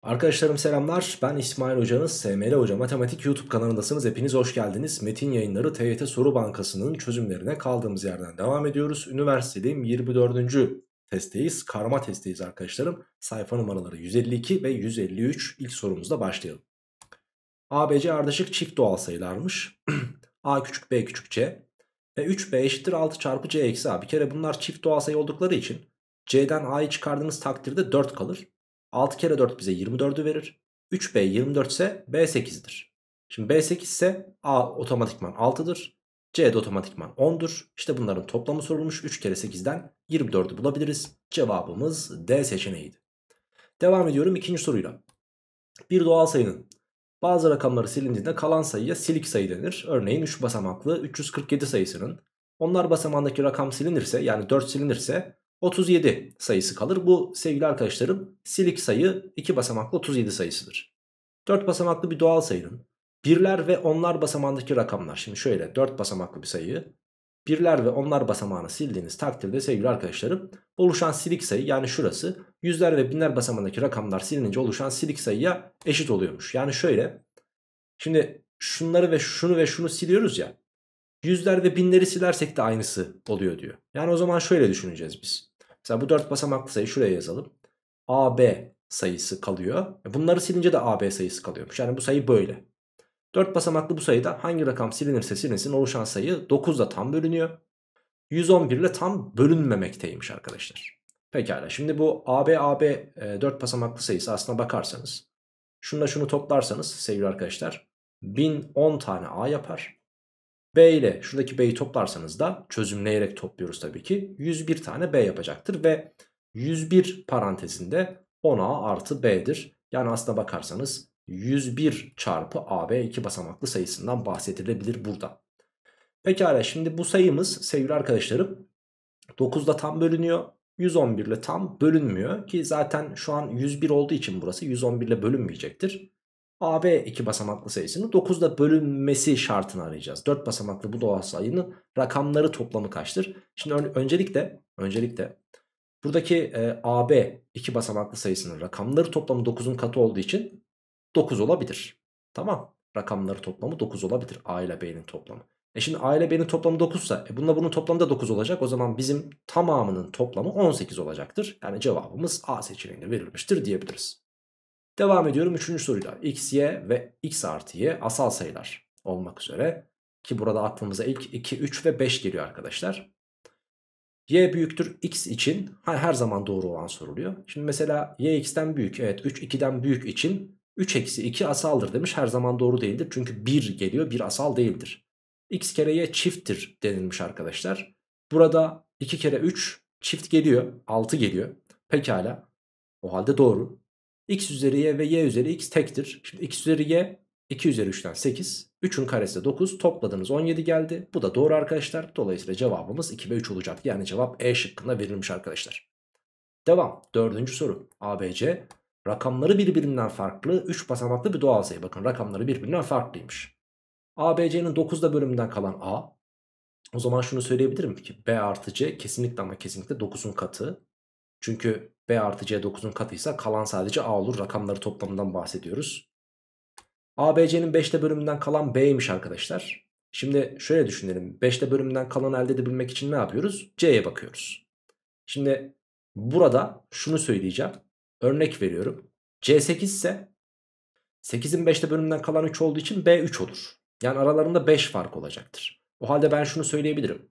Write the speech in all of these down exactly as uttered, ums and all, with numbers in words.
Arkadaşlarım selamlar. Ben İsmail Hocanız. S M L Hoca Matematik YouTube kanalındasınız. Hepiniz hoş geldiniz. Metin Yayınları T Y T Soru Bankası'nın çözümlerine kaldığımız yerden devam ediyoruz. Üniversitedeyim. yirmi dördüncü testteyiz. Karma testteyiz arkadaşlarım. Sayfa numaraları yüz elli iki ve yüz elli üç. İlk sorumuzla başlayalım. A B C ardışık çift doğal sayılarmış. A küçük B küçük C. Ve üç B eşittir altı çarpı C eksi A. Bir kere bunlar çift doğal sayı oldukları için C'den A'yı çıkardığınız takdirde dört kalır. altı kere dört bize yirmi dördü verir. üç B yirmi dört ise B sekizdir. Şimdi B sekiz ise A otomatikman altıdır. C de otomatikman ondur. İşte bunların toplamı sorulmuş. üç kere sekizden yirmi dördü bulabiliriz. Cevabımız D seçeneğiydi. Devam ediyorum ikinci soruyla. Bir doğal sayının bazı rakamları silindiğinde kalan sayıya silik sayı denir. Örneğin üç basamaklı üç yüz kırk yedi sayısının onlar basamağındaki rakam silinirse, yani dört silinirse otuz yedi sayısı kalır. Bu sevgili arkadaşlarım silik sayı iki basamaklı otuz yedi sayısıdır. dört basamaklı bir doğal sayının birler ve onlar basamağındaki rakamlar. Şimdi şöyle, dört basamaklı bir sayıyı birler ve onlar basamağını sildiğiniz takdirde sevgili arkadaşlarım oluşan silik sayı, yani şurası, yüzler ve binler basamağındaki rakamlar silinince oluşan silik sayıya eşit oluyormuş. Yani şöyle, şimdi şunları ve şunu ve şunu siliyoruz ya, yüzler ve binleri silersek de aynısı oluyor diyor. Yani o zaman şöyle düşüneceğiz biz. Mesela bu dört basamaklı sayı şuraya yazalım. A B sayısı kalıyor. Bunları silince de A B sayısı kalıyormuş. Yani bu sayı böyle. dört basamaklı bu sayıda hangi rakam silinirse silinsin oluşan sayı dokuz ile tam bölünüyor. yüz on bir ile tam bölünmemekteymiş arkadaşlar. Pekala, şimdi bu A B A B e, dört basamaklı sayısı aslına bakarsanız, şununla şunu toplarsanız sevgili arkadaşlar bin on tane A yapar. B ile şuradaki B'yi toplarsanız da, çözümleyerek topluyoruz tabii ki, yüz bir tane B yapacaktır. Ve yüz bir parantezinde on A artı B'dir. Yani aslına bakarsanız yüz bir çarpı A B iki basamaklı sayısından bahsedilebilir burada. Pekala, şimdi bu sayımız sevgili arkadaşlarım dokuz ile tam bölünüyor. yüz on bir ile tam bölünmüyor ki zaten şu an yüz bir olduğu için burası yüz on bir ile bölünmeyecektir. A B iki basamaklı sayısını dokuz ile bölünmesi şartını arayacağız. dört basamaklı bu doğal sayının rakamları toplamı kaçtır? Şimdi ön öncelikle öncelikle buradaki e, A B iki basamaklı sayısının rakamları toplamı dokuzun katı olduğu için dokuz olabilir. Tamam. Rakamları toplamı dokuz olabilir. A ile B'nin toplamı. E şimdi A ile B'nin toplamı dokuzsa e bununla bunun toplamı da dokuz olacak. O zaman bizim tamamının toplamı on sekiz olacaktır. Yani cevabımız A seçeneğinde verilmiştir diyebiliriz. Devam ediyorum üçüncü soruyla. X, Y ve X artı Y asal sayılar olmak üzere. Ki burada aklımıza ilk iki, üç ve beş geliyor arkadaşlar. Y büyüktür X için her zaman doğru olan soruluyor. Şimdi mesela Y X'ten büyük. Evet, üç iki'den büyük için üç eksi iki asaldır demiş. Her zaman doğru değildir. Çünkü bir geliyor. bir asal değildir. X kere Y çifttir denilmiş arkadaşlar. Burada iki kere üç çift geliyor. altı geliyor. Pekala. O halde doğru. X üzeri Y ve Y üzeri X tektir. Şimdi X üzeri Y iki üzeri üçten sekiz. üçün karesi de dokuz. Topladınız on yedi geldi. Bu da doğru arkadaşlar. Dolayısıyla cevabımız iki ve üç olacaktı. Yani cevap E şıkkında verilmiş arkadaşlar. Devam. Dördüncü soru. A B C rakamları birbirinden farklı üç basamaklı bir doğal sayı. Bakın, rakamları birbirinden farklıymış. A B C'nin dokuzda bölümünden kalan A. O zaman şunu söyleyebilirim ki B artı C kesinlikle ama kesinlikle dokuzun katı. Çünkü B artı C dokuzun katıysa kalan sadece A olur. Rakamları toplamından bahsediyoruz. A B C'nin beşte bölümünden kalan B'ymiş arkadaşlar. Şimdi şöyle düşünelim. beşte bölümünden kalanı elde edebilmek için ne yapıyoruz? C'ye bakıyoruz. Şimdi burada şunu söyleyeceğim. Örnek veriyorum. C sekiz ise sekizin beşte bölümünden kalan üç olduğu için B üç olur. Yani aralarında beş fark olacaktır. O halde ben şunu söyleyebilirim.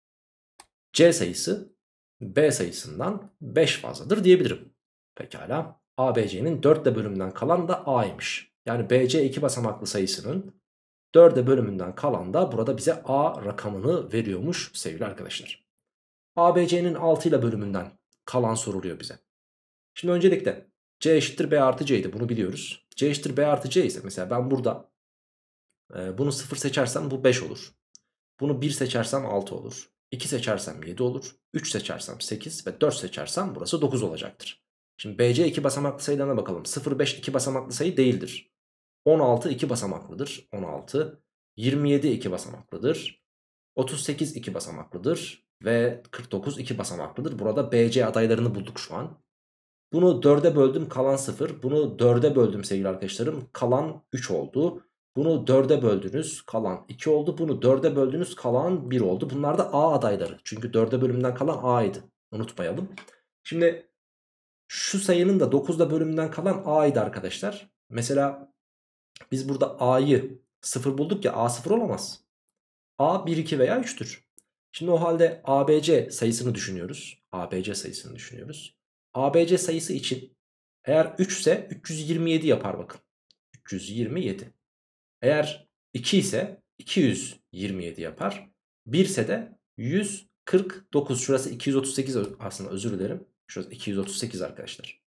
C sayısı B sayısından beş fazladır diyebilirim. Pekala. A B C'nin dörtte bölümünden kalan da A'ymış. Yani B C iki basamaklı sayısının dörde bölümünden kalan da burada bize A rakamını veriyormuş sevgili arkadaşlar. A B C'nin altı ile bölümünden kalan soruluyor bize. Şimdi öncelikle C eşittir B artı C'ydi, bunu biliyoruz. C eşittir B artı C ise mesela ben burada e, bunu sıfır seçersem bu beş olur. Bunu bir seçersem altı olur. iki seçersem yedi olur. üç seçersem sekiz ve dört seçersem burası dokuz olacaktır. Şimdi B C iki basamaklı sayılarına bakalım. sıfır beş iki basamaklı sayı değildir. on altı iki basamaklıdır. on altı. yirmi yedi iki basamaklıdır. otuz sekiz iki basamaklıdır. Ve kırk dokuz iki basamaklıdır. Burada B C adaylarını bulduk şu an. Bunu dörde böldüm, kalan sıfır. Bunu dörde böldüm sevgili arkadaşlarım, kalan üç oldu. Bunu dörde böldünüz, kalan iki oldu. Bunu dörde böldünüz, kalan bir oldu. Bunlar da A adayları. Çünkü dörde bölümünden kalan A'ydı. Unutmayalım. Şimdi şu sayının da dokuzda bölümünden kalan A'ydı arkadaşlar. Mesela biz burada A'yı sıfır bulduk ya, A sıfır olamaz. A bir, iki veya üçtür. Şimdi o halde A B C sayısını düşünüyoruz. A B C sayısını düşünüyoruz. A B C sayısı için eğer üç ise üç yüz yirmi yedi yapar bakın. üç yüz yirmi yedi. Eğer iki ise iki yüz yirmi yedi yapar. bir ise de yüz kırk dokuz. Şurası iki yüz otuz sekiz aslında, özür dilerim. Şurası iki yüz otuz sekiz arkadaşlar.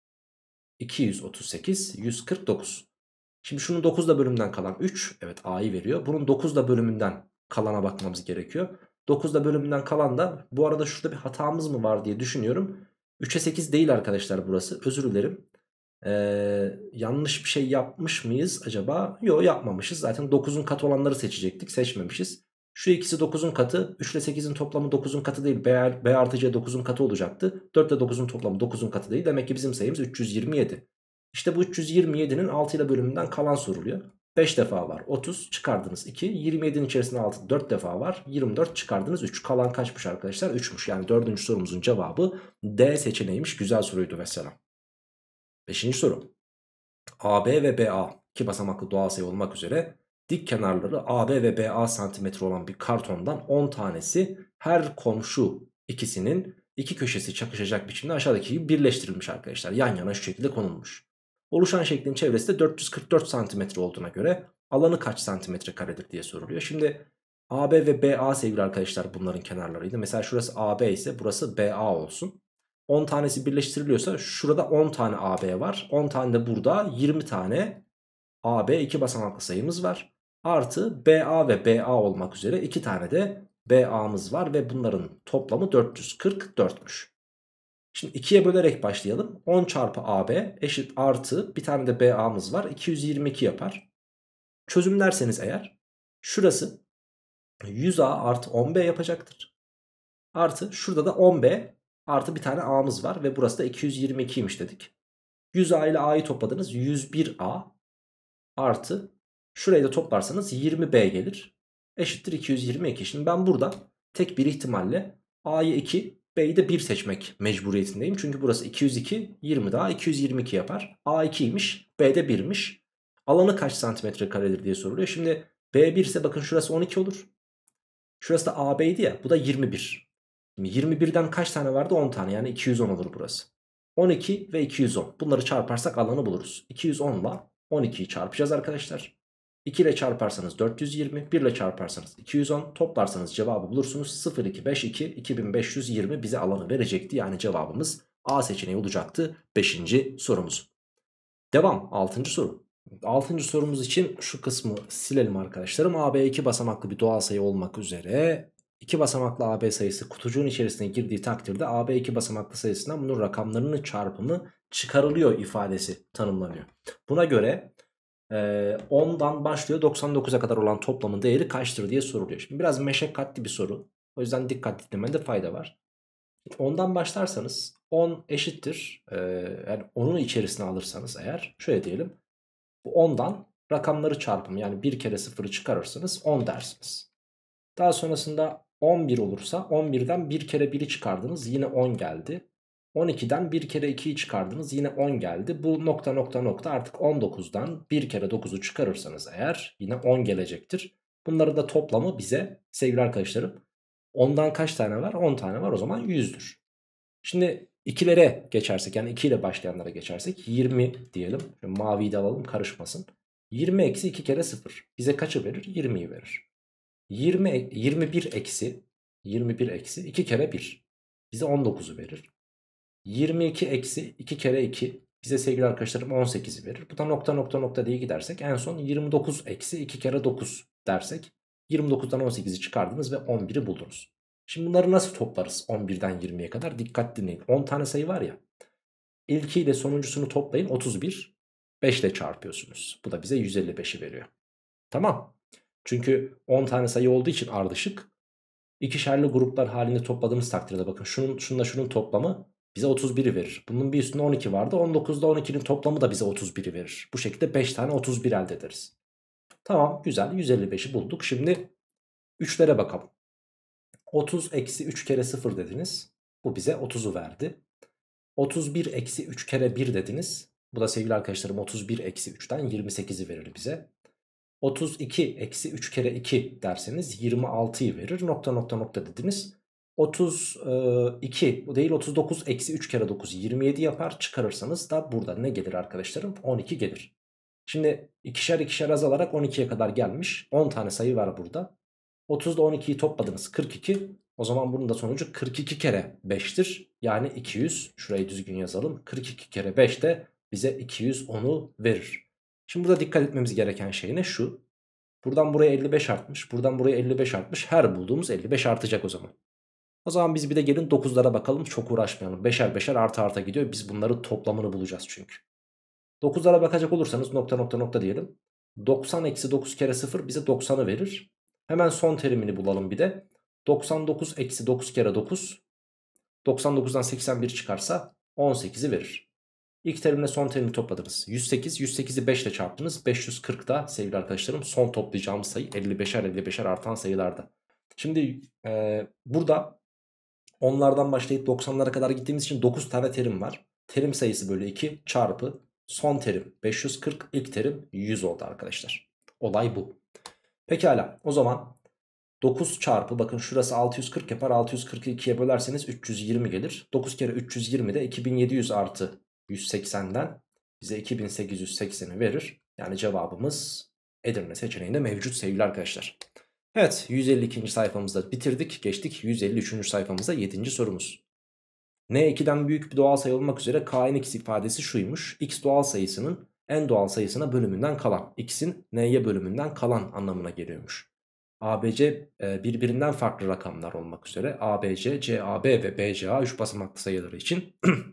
iki yüz otuz sekiz, yüz kırk dokuz. Şimdi şunun dokuzda bölümünden kalan üç. Evet, A'yı veriyor. Bunun dokuzda bölümünden kalana bakmamız gerekiyor. dokuzda bölümünden kalan da, bu arada şurada bir hatamız mı var diye düşünüyorum. üçe sekiz değil arkadaşlar burası. Özür dilerim. Ee, yanlış bir şey yapmış mıyız acaba? Yok, yapmamışız. Zaten dokuzun katı olanları seçecektik. Seçmemişiz. Şu ikisi dokuzun katı. üç ile sekizin toplamı dokuzun katı değil. B, B artı C dokuzun katı olacaktı. dört ile dokuzun toplamı dokuzun katı değil. Demek ki bizim sayımız üç yüz yirmi yedi. İşte bu üç yüz yirmi yedinin altı ile bölümünden kalan soruluyor. beş defa var. otuz çıkardınız iki. yirmi yedinin içerisinde altı dört defa var. yirmi dört çıkardınız üç. Kalan kaçmış arkadaşlar? üçmüş. Yani dördüncü sorumuzun cevabı D seçeneğiymiş. Güzel soruydu mesela. Beşinci soru. A B ve B A iki basamaklı doğal sayı olmak üzere dik kenarları A B ve B A santimetre olan bir kartondan on tanesi her komşu ikisinin iki köşesi çakışacak biçimde aşağıdaki gibi birleştirilmiş arkadaşlar. Yan yana şu şekilde konulmuş. Oluşan şeklin çevresi de dört yüz kırk dört santimetre olduğuna göre alanı kaç santimetre karedir diye soruluyor. Şimdi A B ve B A sevgili arkadaşlar bunların kenarlarıydı. Mesela şurası A B ise burası B A olsun. on tanesi birleştiriliyorsa şurada on tane A B var. on tane de burada, yirmi tane A B iki basamaklı sayımız var. Artı B A ve B A olmak üzere iki tane de B A'mız var ve bunların toplamı dört yüz kırk dörtmüş. Şimdi ikiye bölerek başlayalım. on çarpı A B eşit artı bir tane de B A'mız var. iki yüz yirmi iki yapar. Çözümlerseniz eğer şurası yüz A artı on B yapacaktır. Artı şurada da on B artı bir tane A'mız var ve burası da iki yüz yirmi ikiymiş dedik. yüz A ile A'yı topladınız, yüz bir A artı şurayı da toplarsanız yirmi B gelir. Eşittir iki yüz yirmi iki. Şimdi ben burada tek bir ihtimalle A'yı iki, B'yi de bir seçmek mecburiyetindeyim. Çünkü burası iki yüz iki, yirmi daha iki yüz yirmi iki yapar. A ikiymiş, B de birmiş. Alanı kaç santimetre karedir diye soruluyor. Şimdi B bir ise bakın şurası on iki olur. Şurası da A B'ydi ya, bu da yirmi bir. Şimdi yirmi birden kaç tane vardı? on tane, yani iki yüz on olur burası. on iki ve iki yüz on. Bunları çarparsak alanı buluruz. iki yüz on ile on ikiyi çarpacağız arkadaşlar. iki ile çarparsanız dört yüz yirmi, bir ile çarparsanız iki yüz on, toplarsanız cevabı bulursunuz. sıfır iki beş iki, iki bin beş yüz yirmi bize alanı verecekti. Yani cevabımız A seçeneği olacaktı beşinci sorumuz. Devam, altıncı soru. altıncı sorumuz için şu kısmı silelim arkadaşlarım. A B iki basamaklı bir doğal sayı olmak üzere iki basamaklı A B sayısı kutucuğun içerisine girdiği takdirde A B iki basamaklı sayısından bunun rakamlarının çarpımı çıkarılıyor ifadesi tanımlanıyor. Buna göre e, ondan başlıyor doksan dokuza kadar olan toplamın değeri kaçtır diye soruluyor. Şimdi biraz meşakkatli bir soru. O yüzden dikkatli dinlemede fayda var. ondan başlarsanız on eşittir. E, yani onun içerisine alırsanız eğer şöyle diyelim. Bu ondan rakamları çarpımı, yani bir kere sıfırı çıkarırsınız on dersiniz. Daha sonrasında on bir olursa on birden bir kere biri çıkardınız, yine on geldi. on ikiden bir kere ikiyi çıkardınız, yine on geldi. Bu nokta nokta nokta artık on dokuzdan bir kere dokuzu çıkarırsanız eğer yine on gelecektir. Bunların da toplamı bize sevgili arkadaşlarım, ondan kaç tane var? on tane var, o zaman yüzdür. Şimdi ikilere geçersek, yani iki ile başlayanlara geçersek yirmi diyelim. Şöyle maviyi de alalım karışmasın. yirmi eksi iki kere sıfır bize kaçı verir? yirmiyi verir. yirmi, yirmi bir eksi yirmi bir eksi iki kere bir bize on dokuzu verir. yirmi iki eksi iki kere iki bize sevgili arkadaşlarım on sekizi verir. Bu da nokta nokta nokta diye gidersek en son yirmi dokuz eksi iki kere dokuz dersek yirmi dokuzdan on sekizi çıkardınız ve on biri buldunuz. Şimdi bunları nasıl toplarız on birden yirmiye kadar? Dikkat dinleyin. on tane sayı var ya. İlkiyle sonuncusunu toplayın, otuz bir. beş ile çarpıyorsunuz. Bu da bize yüz elli beşi veriyor. Tamam. Çünkü on tane sayı olduğu için ardışık. İkişerli gruplar halinde topladığımız takdirde bakın şunun şununla şunun toplamı bize otuz biri verir. Bunun bir üstünde on iki vardı. on dokuz ile on ikinin toplamı da bize otuz biri verir. Bu şekilde beş tane otuz bir elde ederiz. Tamam, güzel, yüz elli beşi bulduk. Şimdi üçlere bakalım. otuz eksi üç kere sıfır dediniz. Bu bize otuzu verdi. otuz bir eksi üç kere bir dediniz. Bu da sevgili arkadaşlarım otuz bir eksi üçten yirmi sekizi verir bize. otuz iki eksi üç kere iki derseniz yirmi altıyı verir. Nokta nokta nokta dediniz. otuz iki bu değil, otuz dokuz eksi üç kere dokuz yirmi yedi yapar. Çıkarırsanız da burada ne gelir arkadaşlarım? on iki gelir. Şimdi ikişer ikişer azalarak on ikiye kadar gelmiş. on tane sayı var burada. otuz ile on ikiyi topladınız, kırk iki. O zaman bunun da sonucu kırk iki kere beştir. Yani iki yüz. Şurayı düzgün yazalım. kırk iki kere beş de bize iki yüz onu verir. Şimdi burada dikkat etmemiz gereken şey ne? Şu. Buradan buraya elli beş artmış. Buradan buraya elli beş artmış. Her bulduğumuz elli beş artacak o zaman. O zaman biz bir de gelin dokuzlara bakalım. Çok uğraşmayalım. Beşer beşer arta arta gidiyor. Biz bunların toplamını bulacağız çünkü. dokuzlara bakacak olursanız nokta nokta nokta diyelim. doksan eksi dokuz kere sıfır bize doksanı verir. Hemen son terimini bulalım bir de. doksan dokuz eksi dokuz kere dokuz. doksan dokuzdan seksen bir çıkarsa on sekizi verir. İlk terimle son terimi topladınız. yüz sekiz, yüz sekizi beş ile çarptınız. beş yüz kırk da sevgili arkadaşlarım son toplayacağımız sayı elli beşer elli beşer artan sayılarda. Şimdi e, burada onlardan başlayıp doksanlara kadar gittiğimiz için dokuz tane terim var. Terim sayısı bölü iki çarpı son terim beş yüz kırk, ilk terim yüz oldu arkadaşlar. Olay bu. Pekala, o zaman dokuz çarpı, bakın şurası altı yüz kırk yapar. altı yüz kırkı ikiye bölerseniz üç yüz yirmi gelir. dokuz kere üç yüz yirmi de iki bin yedi yüz artı yüz seksenden bize iki bin sekiz yüz sekseni verir. Yani cevabımız Edirne seçeneğinde mevcut sevgili arkadaşlar. Evet, yüz elli ikinci sayfamızda bitirdik. Geçtik yüz elli üçüncü sayfamıza, yedinci sorumuz. N ikiden büyük bir doğal sayı olmak üzere K'nin x ifadesi şuymuş. X doğal sayısının en doğal sayısına bölümünden kalan. X'in N'ye bölümünden kalan anlamına geliyormuş. A B C e, birbirinden farklı rakamlar olmak üzere A B C, C A B ve B C A üç basamaklı sayıları için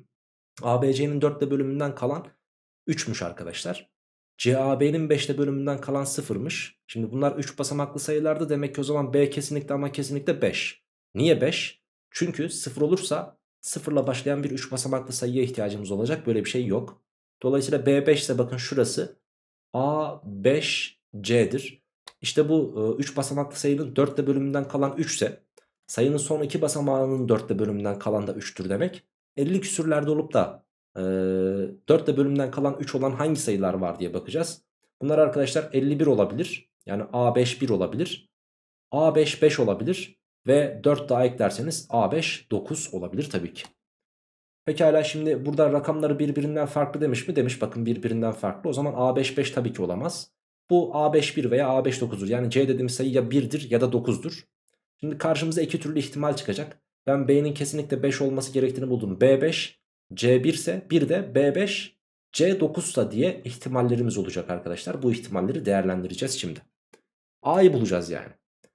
A B C'nin dörtte bölümünden kalan üçmüş arkadaşlar. C A B'nin beşte bölümünden kalan sıfırmış. Şimdi bunlar üç basamaklı sayılarda, demek ki o zaman B kesinlikle ama kesinlikle beş. Niye beş? Çünkü sıfır olursa sıfırla başlayan bir üç basamaklı sayıya ihtiyacımız olacak. Böyle bir şey yok. Dolayısıyla B beş ise bakın şurası A beş C'dir. İşte bu üç basamaklı sayının dörtte bölümünden kalan üç ise sayının son iki basamağının dörtte bölümünden kalan da üçtür demek. elli küsürlerde olup da e, dörtte bölümünden kalan üç olan hangi sayılar var diye bakacağız. Bunlar arkadaşlar elli bir olabilir. Yani A beş bir olabilir. A beş beş olabilir. Ve dört daha eklerseniz A beş dokuz olabilir tabii ki. Pekala, şimdi burada rakamları birbirinden farklı demiş mi? Demiş, bakın birbirinden farklı. O zaman A beş beş tabii ki olamaz. Bu A beş bir veya A beş dokuzdur. Yani C dediğimiz sayı ya birdir ya da dokuzdur. Şimdi karşımıza iki türlü ihtimal çıkacak. Ben B'nin kesinlikle beş olması gerektiğini buldum. B beş, C bir ise bir de B beş, C dokuzsa diye ihtimallerimiz olacak arkadaşlar. Bu ihtimalleri değerlendireceğiz şimdi. A'yı bulacağız yani.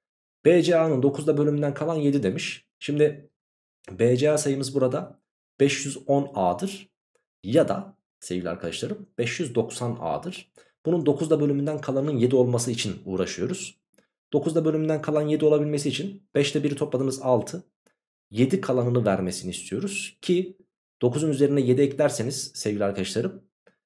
B C A'nın dokuzda bölümünden kalan yedi demiş. Şimdi B C A sayımız burada beş yüz on A'dır ya da sevgili arkadaşlarım beş yüz doksan A'dır. Bunun dokuzda bölümünden kalanın yedi olması için uğraşıyoruz. dokuzda bölümünden kalan yedi olabilmesi için beşte biri topladığınız altı. yedi kalanını vermesini istiyoruz ki dokuzun üzerine yedi eklerseniz sevgili arkadaşlarım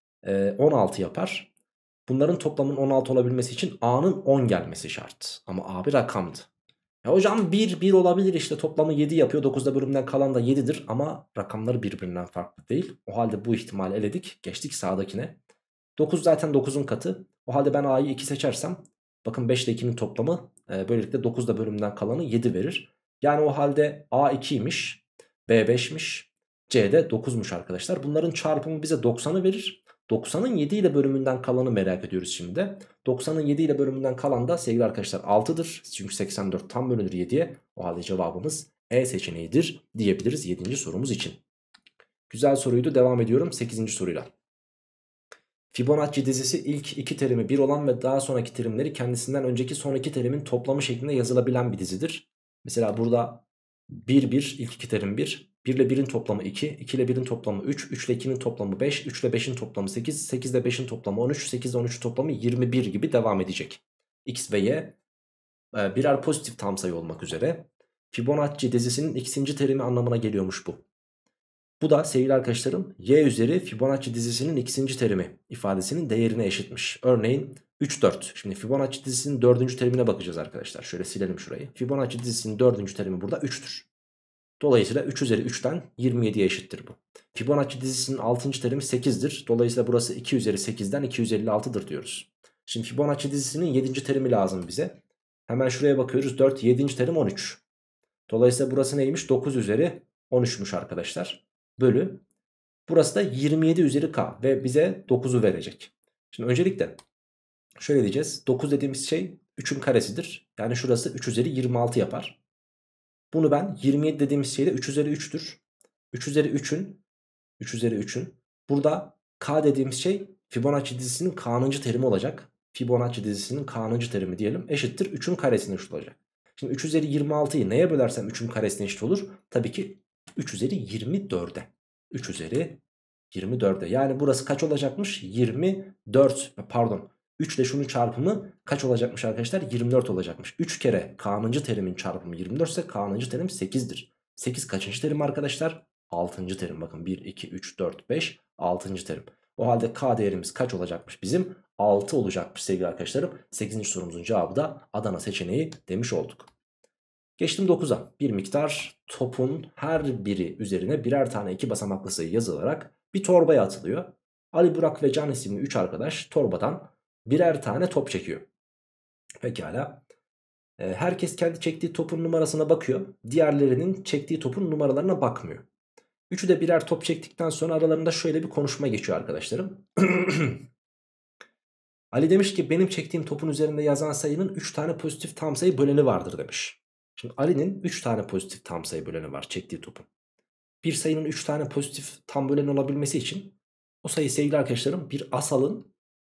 on altı yapar. Bunların toplamının on altı olabilmesi için A'nın on gelmesi şart. Ama A bir rakamdı. Ya hocam bir bir olabilir, işte toplamı yedi yapıyor. dokuzda bölümden kalan da yedidir ama rakamları birbirinden farklı değil. O halde bu ihtimali eledik. Geçtik sağdakine. dokuz zaten dokuzun katı. O halde ben A'yı iki seçersem bakın beş ile ikinin toplamı e, böylelikle dokuzda bölümden kalanı yedi verir. Yani o halde A ikiymiş, B beşmiş, C de dokuzmuş arkadaşlar. Bunların çarpımı bize doksanı verir. doksanın yedi ile bölümünden kalanı merak ediyoruz şimdi. doksanın yedi ile bölümünden kalan da sevgili arkadaşlar altıdır. Çünkü seksen dört tam bölünür yediye. O halde cevabımız E seçeneğidir diyebiliriz yedinci sorumuz için. Güzel soruydu, devam ediyorum sekizinci soruyla. Fibonacci dizisi ilk iki terimi bir olan ve daha sonraki terimleri kendisinden önceki son iki terimin toplamı şeklinde yazılabilen bir dizidir. Mesela burada bir bir, ilk iki terim bir. bir ile birin toplamı iki. iki ile birin toplamı üç. üç ile ikinin toplamı beş. üç ile beşin toplamı sekiz. sekiz ile beşin toplamı on üç. sekiz ile on üçün toplamı yirmi bir gibi devam edecek. X ve Y birer pozitif tam sayı olmak üzere. Fibonacci dizisinin ikinci terimi anlamına geliyormuş bu. Bu da sevgili arkadaşlarım y üzeri Fibonacci dizisinin ikinci terimi ifadesinin değerine eşitmiş. Örneğin üç dört. Şimdi Fibonacci dizisinin dördüncü terimine bakacağız arkadaşlar. Şöyle silelim şurayı. Fibonacci dizisinin dördüncü terimi burada üçtür. Dolayısıyla üç üzeri üçten yirmi yediye eşittir bu. Fibonacci dizisinin altıncı terimi sekizdir. Dolayısıyla burası iki üzeri sekizden iki yüz elli altıdır diyoruz. Şimdi Fibonacci dizisinin yedinci terimi lazım bize. Hemen şuraya bakıyoruz. dört, yedinci terim on üç. Dolayısıyla burası neymiş? dokuz üzeri on üçmüş arkadaşlar. Bölü. Burası da yirmi yedi üzeri k ve bize dokuzu verecek. Şimdi öncelikle şöyle diyeceğiz. dokuz dediğimiz şey üçün karesidir. Yani şurası üç üzeri yirmi altı yapar. Bunu ben yirmi yedi dediğimiz şey de üç üzeri üçtür. üç üzeri üçün üç üzeri üçün. Burada k dediğimiz şey Fibonacci dizisinin k'nıncı terimi olacak. Fibonacci dizisinin k'nıncı terimi diyelim. Eşittir üçün karesine eşit olacak. Şimdi üç üzeri yirmi altıyı neye bölersem üçün karesine eşit olur? Tabii ki üç üzeri yirmi dörde. üç üzeri yirmi dörde. Yani burası kaç olacakmış? yirmi dört. Pardon. üç ile şunun çarpımı kaç olacakmış arkadaşlar? yirmi dört olacakmış. üç kere k'nıncı terimin çarpımı yirmi dört ise k'nıncı terim sekizdir. sekiz kaçıncı terim arkadaşlar? altıncı terim. Bakın bir, iki, üç, dört, beş. altıncı terim. O halde k değerimiz kaç olacakmış bizim? altı olacakmış sevgili arkadaşlarım. sekizinci sorumuzun cevabı da Adana seçeneği demiş olduk. Geçtim dokuza. Bir miktar topun her biri üzerine birer tane iki basamaklı sayı yazılarak bir torbaya atılıyor. Ali, Burak ve Can isimli üç arkadaş torbadan birer tane top çekiyor. Pekala. Ee, herkes kendi çektiği topun numarasına bakıyor. Diğerlerinin çektiği topun numaralarına bakmıyor. Üçü de birer top çektikten sonra aralarında şöyle bir konuşma geçiyor arkadaşlarım. Ali demiş ki benim çektiğim topun üzerinde yazan sayının üç tane pozitif tam sayı böleni vardır demiş. Şimdi Ali'nin üç tane pozitif tam sayı böleni var çektiği topun. Bir sayının üç tane pozitif tam böleni olabilmesi için o sayı sevgili arkadaşlarım bir asalın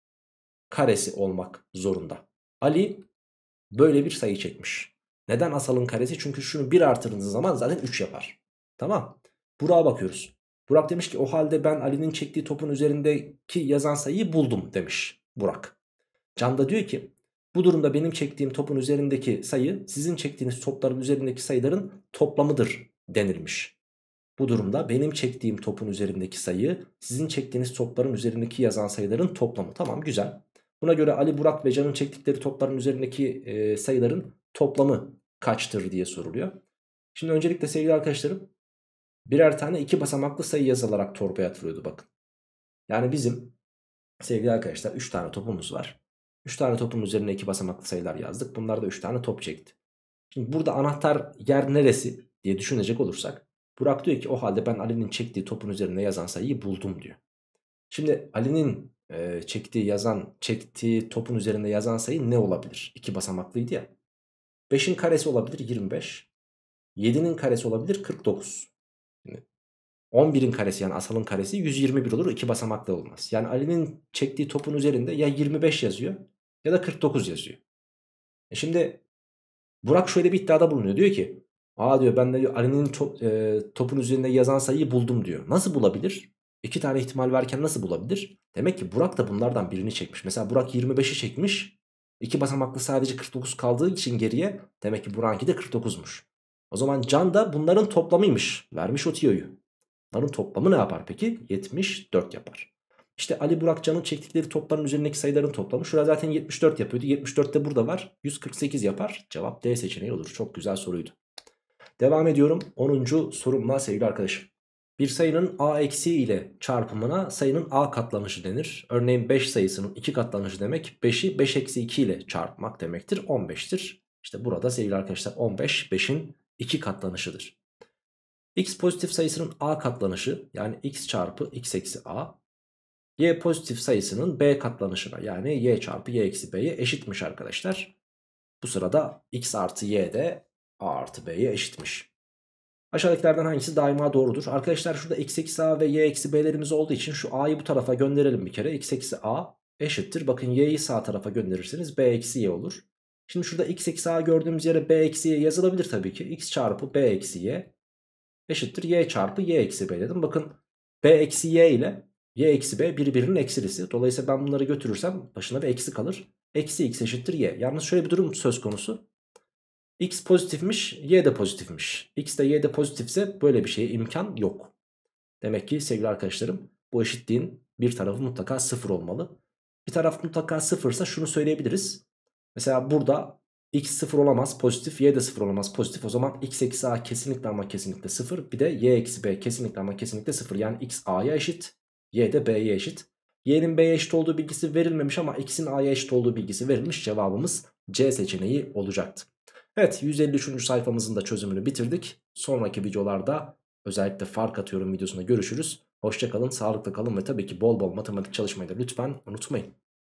karesi olmak zorunda. Ali böyle bir sayı çekmiş. Neden asalın karesi? Çünkü şunu bir artırdığınız zaman zaten üç yapar. Tamam. Burak'a bakıyoruz. Burak demiş ki o halde ben Ali'nin çektiği topun üzerindeki yazan sayıyı buldum demiş Burak. Can da diyor ki bu durumda benim çektiğim topun üzerindeki sayı sizin çektiğiniz topların üzerindeki sayıların toplamıdır denilmiş. Bu durumda benim çektiğim topun üzerindeki sayı sizin çektiğiniz topların üzerindeki yazan sayıların toplamı. Tamam, güzel. Buna göre Ali, Burak ve Can'ın çektikleri topların üzerindeki e, sayıların toplamı kaçtır diye soruluyor. Şimdi öncelikle sevgili arkadaşlarım birer tane iki basamaklı sayı yazılarak torbaya atılıyordu bakın. Yani bizim sevgili arkadaşlar üç tane topumuz var. üç tane topun üzerine iki basamaklı sayılar yazdık. Bunlar da üç tane top çekti. Şimdi burada anahtar yer neresi diye düşünecek olursak Burak diyor ki o halde ben Ali'nin çektiği topun üzerine yazan sayıyı buldum diyor. Şimdi Ali'nin e, çektiği yazan çektiği topun üzerinde yazan sayı ne olabilir? İki basamaklıydı ya. beşin karesi olabilir yirmi beş. yedinin karesi olabilir kırk dokuz. Şimdi on birin karesi yani asalın karesi yüz yirmi bir olur. İki basamaklı olmaz. Yani Ali'nin çektiği topun üzerinde ya yirmi beş yazıyor ya da kırk dokuz yazıyor. E şimdi Burak şöyle bir iddiada bulunuyor. Diyor ki aa diyor ben de Ali'nin to e, topun üzerinde yazan sayıyı buldum diyor. Nasıl bulabilir? İki tane ihtimal varken nasıl bulabilir? Demek ki Burak da bunlardan birini çekmiş. Mesela Burak yirmi beşi çekmiş. İki basamaklı sadece kırk dokuz kaldığı için geriye demek ki Burak'ınki de kırk dokuzmuş. O zaman Can da bunların toplamıymış. Vermiş o tiyoyu. Bunların toplamı ne yapar peki? yetmiş dört yapar. İşte Ali, Burak, Can'ın çektikleri topların üzerindeki sayıların toplamı. Şurada zaten yetmiş dört yapıyordu. yetmiş dört de burada var. yüz kırk sekiz yapar. Cevap D seçeneği olur. Çok güzel soruydu. Devam ediyorum. onuncu sorumla sevgili arkadaşım. Bir sayının a eksi ile çarpımına sayının a katlanışı denir. Örneğin beş sayısının iki katlanışı demek beşi beş eksi iki ile çarpmak demektir. on beştir. İşte burada sevgili arkadaşlar on beş beşin iki katlanışıdır. X pozitif sayısının a katlanışı yani x çarpı x eksi a. Y pozitif sayısının b katlanışına yani y çarpı y eksi b'ye eşitmiş arkadaşlar. Bu sırada x artı y de a artı b'ye eşitmiş. Aşağıdakilerden hangisi daima doğrudur? Arkadaşlar şurada x eksi a ve y eksi b'lerimiz olduğu için şu a'yı bu tarafa gönderelim bir kere. X eksi a eşittir. Bakın y'yi sağ tarafa gönderirseniz b eksi y olur. Şimdi şurada x eksi a gördüğümüz yere b eksi y yazılabilir tabii ki. X çarpı b eksi y eşittir y çarpı y eksi b dedim. Bakın b eksi y ile y eksi b birbirinin eksilisi. Dolayısıyla ben bunları götürürsem başına bir eksi kalır. Eksi x eşittir y. Yalnız şöyle bir durum söz konusu. X pozitifmiş, y de pozitifmiş. X de y de pozitifse böyle bir şeye imkan yok. Demek ki sevgili arkadaşlarım bu eşitliğin bir tarafı mutlaka sıfır olmalı. Bir taraf mutlaka sıfırsa şunu söyleyebiliriz. Mesela burada x sıfır olamaz pozitif, y de sıfır olamaz pozitif. O zaman x eksi a kesinlikle ama kesinlikle sıfır. Bir de y eksi b kesinlikle ama kesinlikle sıfır. Yani x a'ya eşit, y de b'ye eşit. Y'nin b'ye eşit olduğu bilgisi verilmemiş ama x'in a'ya eşit olduğu bilgisi verilmiş. Cevabımız C seçeneği olacaktı. Evet, yüz elli üçüncü sayfamızın da çözümünü bitirdik. Sonraki videolarda özellikle fark atıyorum videosunda görüşürüz. Hoşça kalın, sağlıkla kalın ve tabii ki bol bol matematik çalışmayı da lütfen unutmayın.